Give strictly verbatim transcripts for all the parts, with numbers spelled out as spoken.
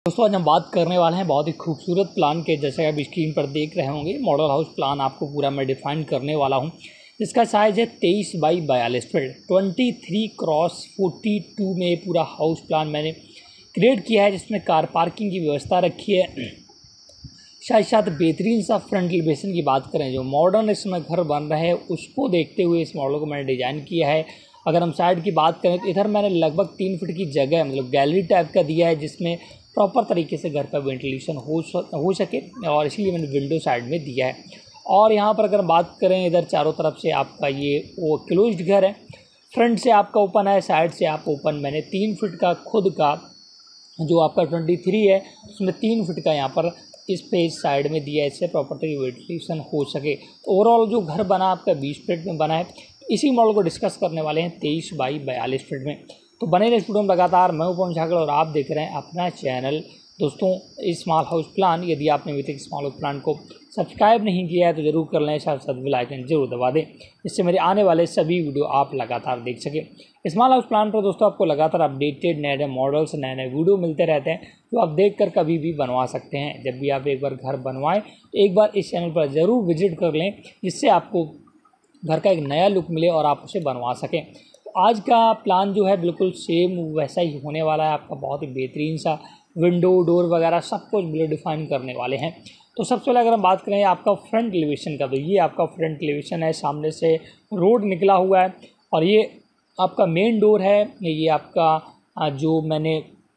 दोस्तों आज हम बात करने वाले हैं बहुत ही खूबसूरत प्लान के, जैसे आप स्क्रीन पर देख रहे होंगे। मॉडल हाउस प्लान आपको पूरा मैं डिफाइन करने वाला हूं। इसका साइज़ है तेईस बाई बयालीस feet, twenty three cross forty two में पूरा हाउस प्लान मैंने क्रिएट किया है, जिसमें कार पार्किंग की व्यवस्था रखी है। साथ साथ बेहतरीन सा फ्रंट एलिवेशन की बात करें, जो मॉडर्न इसमें घर बन रहे हैं उसको देखते हुए इस मॉडल को मैंने डिज़ाइन किया है। अगर हम साइड की बात करें तो इधर मैंने लगभग तीन फीट की जगह मतलब गैलरी टाइप का दिया है, जिसमें प्रॉपर तरीके से घर का वेंटिलेशन हो हो सके, और इसीलिए मैंने विंडो साइड में दिया है। और यहाँ पर अगर बात करें, इधर चारों तरफ से आपका ये वो क्लोज्ड घर है। फ्रंट से आपका ओपन है, साइड से आप ओपन। मैंने तीन फीट का खुद का जो आपका ट्वेंटी थ्री है उसमें तीन फीट का यहाँ पर स्पेस साइड में दिया है, इससे प्रॉपर तरीके वेंटिलेशन हो सके। ओवरऑल जो घर बना आपका बीस फीट में बना है। इसी मॉडल को डिस्कस करने वाले हैं तेईस बाई बयालीस फीट में। तो बने रहे स्टूडियो में लगातार। मैं उपम झाकड़ और आप देख रहे हैं अपना चैनल। दोस्तों स्मॉल हाउस प्लान, यदि आपने अभी तक स्मॉल हाउस प्लान को सब्सक्राइब नहीं किया है तो ज़रूर कर लें, साथ साथ बेल आइकन जरूर दबा दें, इससे मेरे आने वाले सभी वीडियो आप लगातार देख सकें। स्मॉल हाउस प्लान पर दोस्तों आपको लगातार अपडेटेड नए नए मॉडल्स, नए नए वीडियो मिलते रहते हैं, जो आप देख कर कभी भी बनवा सकते हैं। जब भी आप एक बार घर बनवाएं, एक बार इस चैनल पर ज़रूर विजिट कर लें, जिससे आपको घर का एक नया लुक मिले और आप उसे बनवा सकें। तो आज का प्लान जो है बिल्कुल सेम वैसा ही होने वाला है आपका। बहुत ही बेहतरीन सा विंडो डोर वगैरह सब कुछ बिल्कुल डिफाइन करने वाले हैं। तो सबसे पहले अगर हम बात करें आपका फ्रंट एलिवेशन का, तो ये आपका फ्रंट एलिवेशन है। सामने से रोड निकला हुआ है और ये आपका मेन डोर है। ये आपका जो मैंने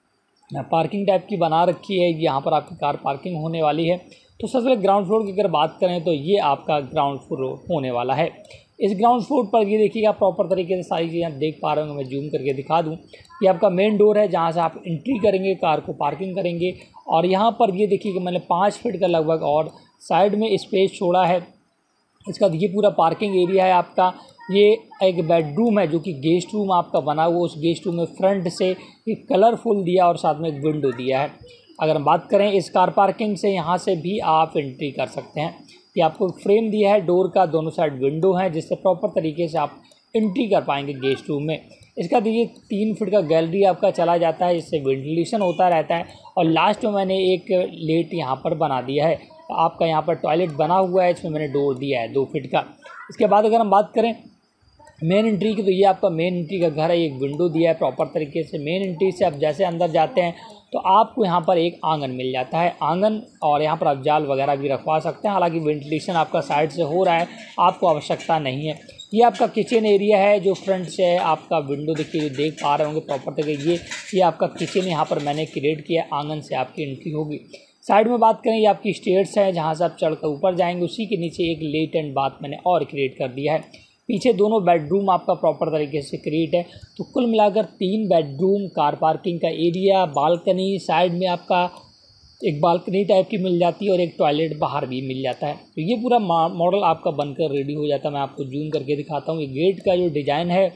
पार्किंग टाइप की बना रखी है, यहाँ पर आपकी कार पार्किंग होने वाली है। तो सबसे पहले ग्राउंड फ्लोर की अगर बात करें तो ये आपका ग्राउंड फ्लोर होने वाला है। इस ग्राउंड फ्लोर पर ये देखिएगा प्रॉपर तरीके से सारी चीज़ें आप देख पा रहे होंगे। मैं जूम करके दिखा दूं, ये आपका मेन डोर है, जहाँ से आप एंट्री करेंगे, कार को पार्किंग करेंगे। और यहाँ पर ये देखिए कि मैंने पाँच फीट का लगभग और साइड में स्पेस छोड़ा है। इसका ये पूरा पार्किंग एरिया है आपका। ये एक बेडरूम है जो कि गेस्ट रूम आपका बना हुआ। उस गेस्ट रूम में फ्रंट से एक कलरफुल दिया और साथ में एक विंडो दिया है। अगर हम बात करें इस कार पार्किंग से, यहाँ से भी आप एंट्री कर सकते हैं। ये आपको फ्रेम दिया है डोर का, दोनों साइड विंडो है, जिससे प्रॉपर तरीके से आप एंट्री कर पाएंगे गेस्ट रूम में। इसका देखिए तीन फीट का गैलरी आपका चला जाता है, जिससे वेंटिलेशन होता रहता है। और लास्ट में मैंने एक लेट यहाँ पर बना दिया है। आपका यहाँ पर टॉयलेट बना हुआ है, इसमें मैंने डोर दिया है दो फीट का। इसके बाद अगर हम बात करें मेन एंट्री की, तो ये आपका मेन एंट्री का घर है। एक विंडो दिया है प्रॉपर तरीके से। मेन एंट्री से आप जैसे अंदर जाते हैं तो आपको यहाँ पर एक आंगन मिल जाता है, आंगन। और यहाँ पर आप जाल वगैरह भी रखवा सकते हैं। हालांकि वेंटिलेशन आपका साइड से हो रहा है, आपको आवश्यकता नहीं है। ये आपका किचन एरिया है जो फ्रंट से है। आपका विंडो देखिए, जो देख पा रहे होंगे प्रॉपर तरीके, ये ये आपका किचन यहाँ पर मैंने क्रिएट किया। आंगन से आपकी एंट्री होगी। साइड में बात करें, ये आपकी स्टेयर्स है, जहाँ से आप चढ़कर ऊपर जाएंगे। उसी के नीचे एक लेट एंड बाथ मैंने और क्रिएट कर दिया है। पीछे दोनों बेडरूम आपका प्रॉपर तरीके से क्रिएट है। तो कुल मिलाकर तीन बेडरूम, कार पार्किंग का एरिया, बालकनी, साइड में आपका एक बालकनी टाइप की मिल जाती है और एक टॉयलेट बाहर भी मिल जाता है। तो ये पूरा मॉडल आपका बनकर रेडी हो जाता है। मैं आपको जूम करके दिखाता हूँ। ये गेट का जो डिज़ाइन है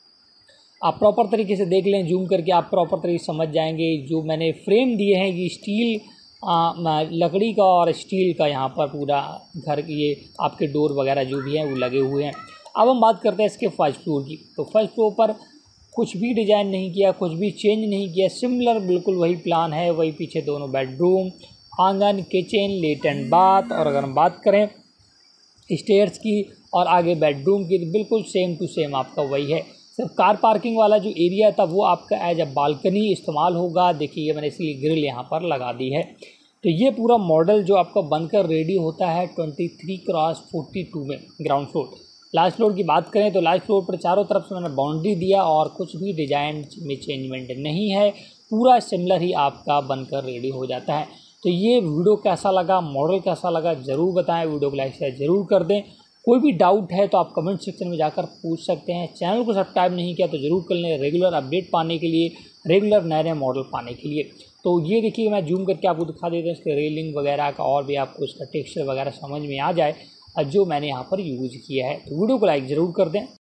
आप प्रॉपर तरीके से देख लें, जूम करके आप प्रॉपर तरीके से समझ जाएंगे। जो मैंने फ्रेम दिए हैं ये स्टील आ, लकड़ी का और स्टील का, यहाँ पर पूरा घर ये आपके डोर वगैरह जो भी हैं वो लगे हुए हैं। अब हम बात करते हैं इसके फर्स्ट फ्लोर की। तो फर्स्ट फ्लोर पर कुछ भी डिज़ाइन नहीं किया, कुछ भी चेंज नहीं किया, सिमिलर बिल्कुल वही प्लान है। वही पीछे दोनों बेडरूम, आंगन, किचन, लेट एंड बाथ। और अगर हम बात करें स्टेयर्स की और आगे बेडरूम की, तो बिल्कुल सेम टू सेम आपका वही है। सिर्फ कार पार्किंग वाला जो एरिया था वो आपका एज अ बालकनी इस्तेमाल होगा। देखिए मैंने इसलिए ग्रिल यहाँ पर लगा दी है। तो ये पूरा मॉडल जो आपका बनकर रेडी होता है twenty three cross forty two में ग्राउंड फ्लोर। लास्ट फ्लोर की बात करें तो लास्ट फ्लोर पर चारों तरफ से मैंने बाउंड्री दिया और कुछ भी डिज़ाइन में चेंजमेंट नहीं है। पूरा सिमिलर ही आपका बनकर रेडी हो जाता है। तो ये वीडियो कैसा लगा, मॉडल कैसा लगा, ज़रूर बताएं। वीडियो को लाइक शेयर ज़रूर कर दें। कोई भी डाउट है तो आप कमेंट सेक्शन में जाकर पूछ सकते हैं। चैनल को सब्सक्राइब नहीं किया तो ज़रूर कर लें, रेगुलर अपडेट पाने के लिए, रेगुलर नए नए मॉडल पाने के लिए। तो ये देखिए मैं जूम करके आपको दिखा देता हूँ इसके रेलिंग वगैरह का, और भी आपको इसका टेक्सचर वगैरह समझ में आ जाए जो मैंने यहाँ पर यूज़ किया है। तो वीडियो को लाइक ज़रूर कर दें।